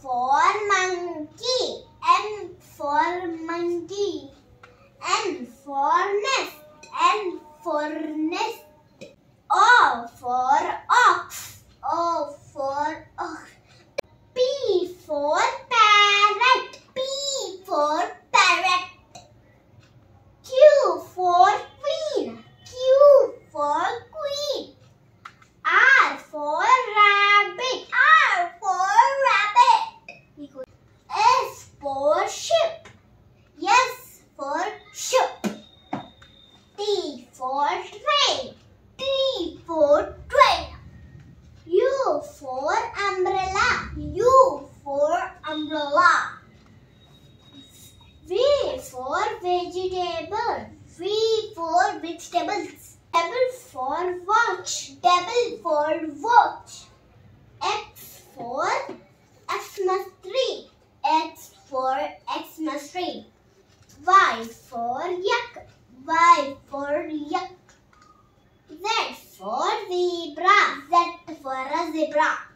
for monkey. M for monkey. N for nest. N for nest. O for ox. O for ox. P for parrot. P for parrot. Q for queen. Q for queen. R for rabbit. R for rabbit. S for ship. S for ship. T for train. T for train. U for umbrella. U for umbrella. V for vegetable. V for vegetables. W for watch. W for watch. X for Xmas tree. X for Xmas tree. Y for yak. Y for yak. Z for zebra. Z for a zebra.